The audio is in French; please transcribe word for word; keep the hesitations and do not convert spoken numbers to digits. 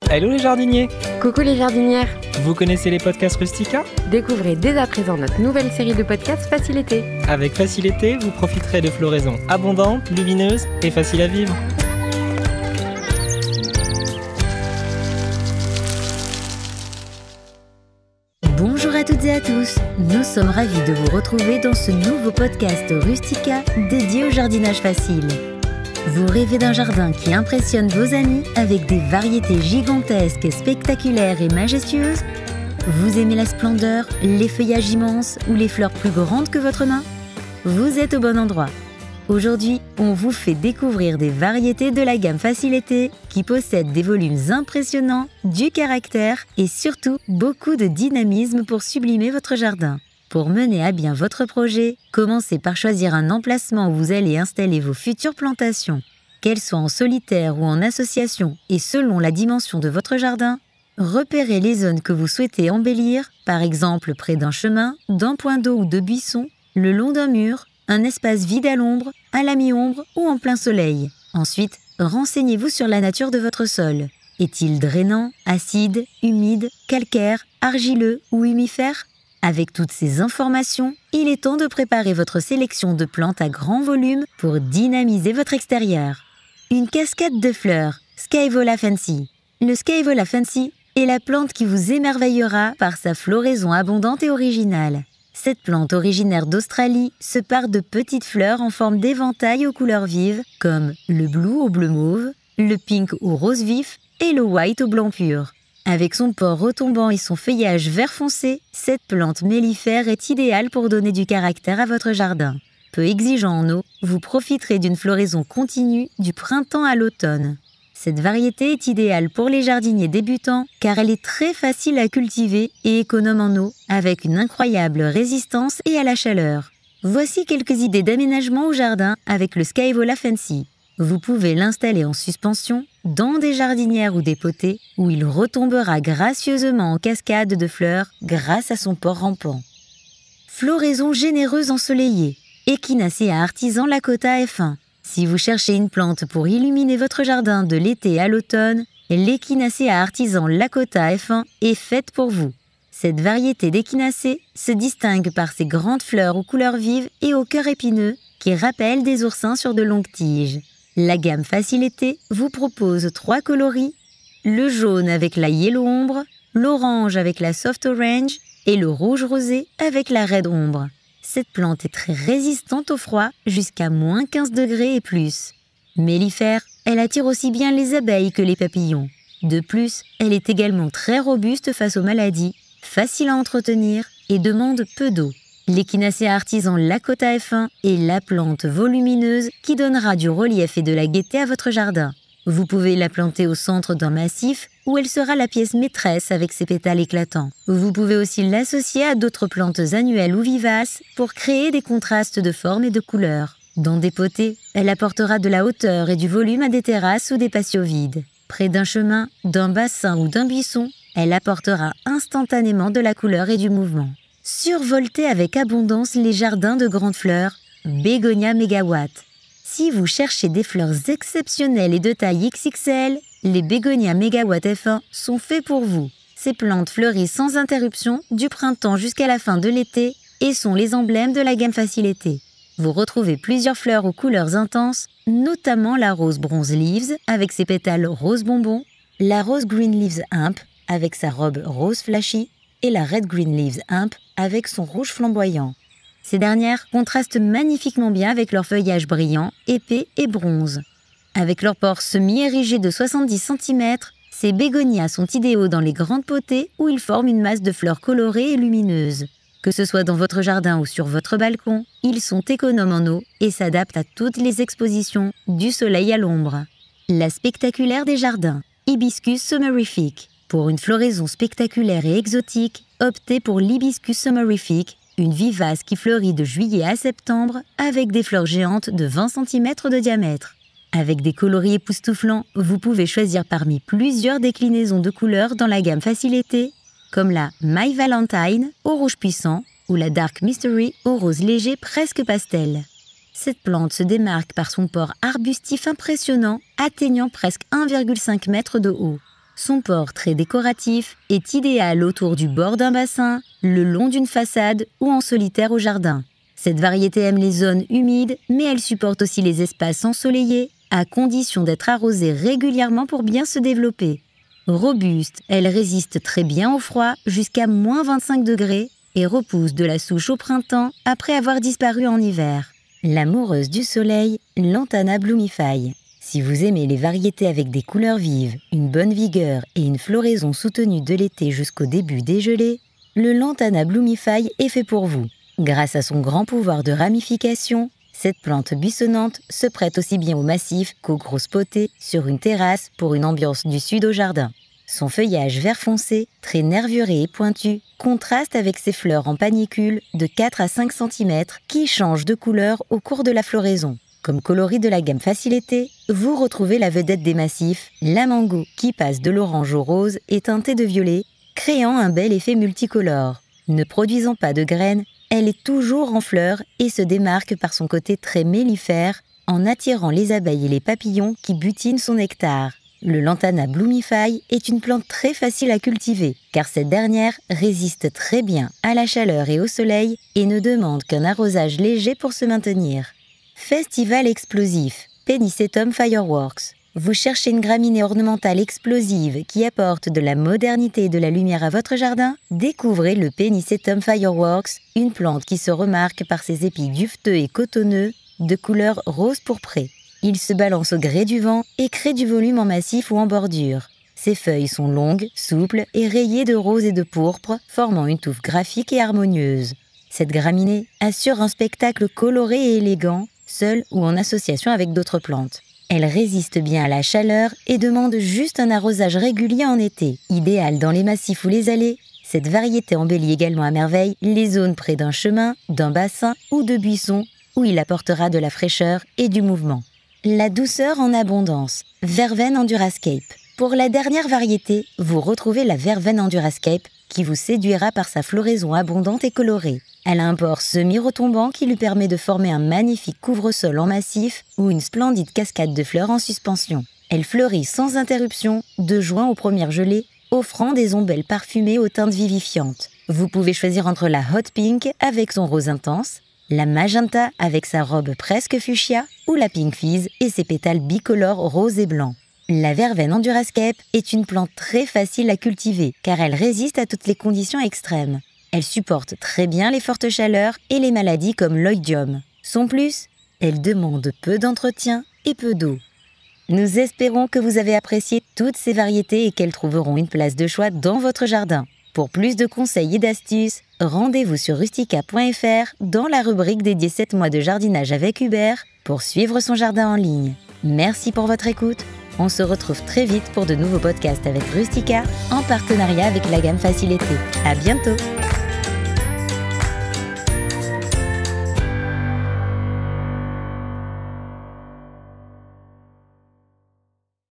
Hello les jardiniers! Coucou les jardinières! Vous connaissez les podcasts Rustica? Découvrez dès à présent notre nouvelle série de podcasts Facile Été. Avec Facile Été, vous profiterez de floraisons abondantes, lumineuses et faciles à vivre. Bonjour à toutes et à tous, nous sommes ravis de vous retrouver dans ce nouveau podcast Rustica dédié au jardinage facile. Vous rêvez d'un jardin qui impressionne vos amis avec des variétés gigantesques, spectaculaires et majestueuses? Vous aimez la splendeur, les feuillages immenses ou les fleurs plus grandes que votre main? Vous êtes au bon endroit. Aujourd'hui, on vous fait découvrir des variétés de la gamme Facile Été qui possèdent des volumes impressionnants, du caractère et surtout beaucoup de dynamisme pour sublimer votre jardin. Pour mener à bien votre projet, commencez par choisir un emplacement où vous allez installer vos futures plantations. Qu'elles soient en solitaire ou en association et selon la dimension de votre jardin, repérez les zones que vous souhaitez embellir, par exemple près d'un chemin, d'un point d'eau ou de buisson, le long d'un mur, un espace vide à l'ombre, à la mi-ombre ou en plein soleil. Ensuite, renseignez-vous sur la nature de votre sol. Est-il drainant, acide, humide, calcaire, argileux ou humifère? Avec toutes ces informations, il est temps de préparer votre sélection de plantes à grand volume pour dynamiser votre extérieur. Une cascade de fleurs, Scaevola fancy. Le Scaevola fancy est la plante qui vous émerveillera par sa floraison abondante et originale. Cette plante originaire d'Australie se pare de petites fleurs en forme d'éventail aux couleurs vives comme le blue au bleu mauve, le pink au rose vif et le white au blanc pur. Avec son port retombant et son feuillage vert foncé, cette plante mellifère est idéale pour donner du caractère à votre jardin. Peu exigeant en eau, vous profiterez d'une floraison continue du printemps à l'automne. Cette variété est idéale pour les jardiniers débutants car elle est très facile à cultiver et économe en eau, avec une incroyable résistance et à la chaleur. Voici quelques idées d'aménagement au jardin avec le Scaevola fancy. Vous pouvez l'installer en suspension, dans des jardinières ou des potées, où il retombera gracieusement en cascade de fleurs grâce à son port rampant. Floraison généreuse ensoleillée. Echinacea artisan Lakota F un. Si vous cherchez une plante pour illuminer votre jardin de l'été à l'automne, l'Echinacea artisan Lakota F un est faite pour vous. Cette variété d'échinacées se distingue par ses grandes fleurs aux couleurs vives et au cœur épineux qui rappellent des oursins sur de longues tiges. La gamme Facile Été vous propose trois coloris, le jaune avec la yellow ombre, l'orange avec la soft orange et le rouge rosé avec la red ombre. Cette plante est très résistante au froid jusqu'à moins quinze degrés et plus. Mellifère, elle attire aussi bien les abeilles que les papillons. De plus, elle est également très robuste face aux maladies, facile à entretenir et demande peu d'eau. L'Echinacea artisan Lakota F un est la plante volumineuse qui donnera du relief et de la gaieté à votre jardin. Vous pouvez la planter au centre d'un massif où elle sera la pièce maîtresse avec ses pétales éclatants. Vous pouvez aussi l'associer à d'autres plantes annuelles ou vivaces pour créer des contrastes de forme et de couleurs. Dans des potées, elle apportera de la hauteur et du volume à des terrasses ou des patios vides. Près d'un chemin, d'un bassin ou d'un buisson, elle apportera instantanément de la couleur et du mouvement. Survoltez avec abondance les jardins de grandes fleurs, Bégonia mégawatt. Si vous cherchez des fleurs exceptionnelles et de taille X X L, les Bégonia mégawatt F un sont faits pour vous. Ces plantes fleurissent sans interruption du printemps jusqu'à la fin de l'été et sont les emblèmes de la gamme Facile Été. Vous retrouvez plusieurs fleurs aux couleurs intenses, notamment la rose bronze leaves avec ses pétales rose bonbon, la rose green leaves imp avec sa robe rose flashy, et la Red Green Leaves Imp avec son rouge flamboyant. Ces dernières contrastent magnifiquement bien avec leur feuillage brillant, épais et bronze. Avec leur port semi-érigé de soixante-dix centimètres, ces bégonias sont idéaux dans les grandes potées où ils forment une masse de fleurs colorées et lumineuses. Que ce soit dans votre jardin ou sur votre balcon, ils sont économes en eau et s'adaptent à toutes les expositions, du soleil à l'ombre. La spectaculaire des jardins, Hibiscus summerifique. Pour une floraison spectaculaire et exotique, optez pour l'Hibiscus summerifique, une vivace qui fleurit de juillet à septembre avec des fleurs géantes de vingt centimètres de diamètre. Avec des coloris époustouflants, vous pouvez choisir parmi plusieurs déclinaisons de couleurs dans la gamme Facile Été, comme la My Valentine au rouge puissant ou la Dark Mystery au rose léger presque pastel. Cette plante se démarque par son port arbustif impressionnant, atteignant presque un virgule cinq mètre de haut. Son port très décoratif est idéal autour du bord d'un bassin, le long d'une façade ou en solitaire au jardin. Cette variété aime les zones humides, mais elle supporte aussi les espaces ensoleillés, à condition d'être arrosée régulièrement pour bien se développer. Robuste, elle résiste très bien au froid jusqu'à moins vingt-cinq degrés et repousse de la souche au printemps après avoir disparu en hiver. L'amoureuse du soleil, Lantana bloomify. Si vous aimez les variétés avec des couleurs vives, une bonne vigueur et une floraison soutenue de l'été jusqu'au début des gelées, le Lantana bloomify est fait pour vous. Grâce à son grand pouvoir de ramification, cette plante buissonnante se prête aussi bien au massif qu'aux grosses potées sur une terrasse pour une ambiance du sud au jardin. Son feuillage vert foncé, très nervuré et pointu, contraste avec ses fleurs en panicule de quatre à cinq centimètres qui changent de couleur au cours de la floraison. Comme coloris de la gamme Facilité, vous retrouvez la vedette des massifs, la mango, qui passe de l'orange au rose et teintée de violet, créant un bel effet multicolore. Ne produisant pas de graines, elle est toujours en fleurs et se démarque par son côté très mellifère en attirant les abeilles et les papillons qui butinent son nectar. Le Lantana bloomify est une plante très facile à cultiver car cette dernière résiste très bien à la chaleur et au soleil et ne demande qu'un arrosage léger pour se maintenir. Festival explosif, Pennisetum Fireworks. Vous cherchez une graminée ornementale explosive qui apporte de la modernité et de la lumière à votre jardin? Découvrez le Pennisetum Fireworks, une plante qui se remarque par ses épis duveteux et cotonneux de couleur rose pourprée. Il se balance au gré du vent et crée du volume en massif ou en bordure. Ses feuilles sont longues, souples et rayées de rose et de pourpre, formant une touffe graphique et harmonieuse. Cette graminée assure un spectacle coloré et élégant, seule ou en association avec d'autres plantes. Elle résiste bien à la chaleur et demande juste un arrosage régulier en été. Idéale dans les massifs ou les allées, cette variété embellit également à merveille les zones près d'un chemin, d'un bassin ou de buissons où il apportera de la fraîcheur et du mouvement. La douceur en abondance, Verveine Endurascape. Pour la dernière variété, vous retrouvez la Verveine Endurascape qui vous séduira par sa floraison abondante et colorée. Elle a un port semi-retombant qui lui permet de former un magnifique couvre-sol en massif ou une splendide cascade de fleurs en suspension. Elle fleurit sans interruption de juin aux premières gelées, offrant des ombelles parfumées aux teintes vivifiantes. Vous pouvez choisir entre la Hot Pink avec son rose intense, la Magenta avec sa robe presque fuchsia ou la Pink Fizz et ses pétales bicolores rose et blanc. La Verveine Endurascape est une plante très facile à cultiver car elle résiste à toutes les conditions extrêmes. Elle supporte très bien les fortes chaleurs et les maladies comme l'oïdium. Son plus, elle demande peu d'entretien et peu d'eau. Nous espérons que vous avez apprécié toutes ces variétés et qu'elles trouveront une place de choix dans votre jardin. Pour plus de conseils et d'astuces, rendez-vous sur rustica point f r dans la rubrique dédiée sept mois de jardinage avec Hubert pour suivre son jardin en ligne. Merci pour votre écoute. On se retrouve très vite pour de nouveaux podcasts avec Rustica en partenariat avec la gamme Facilité. À bientôt!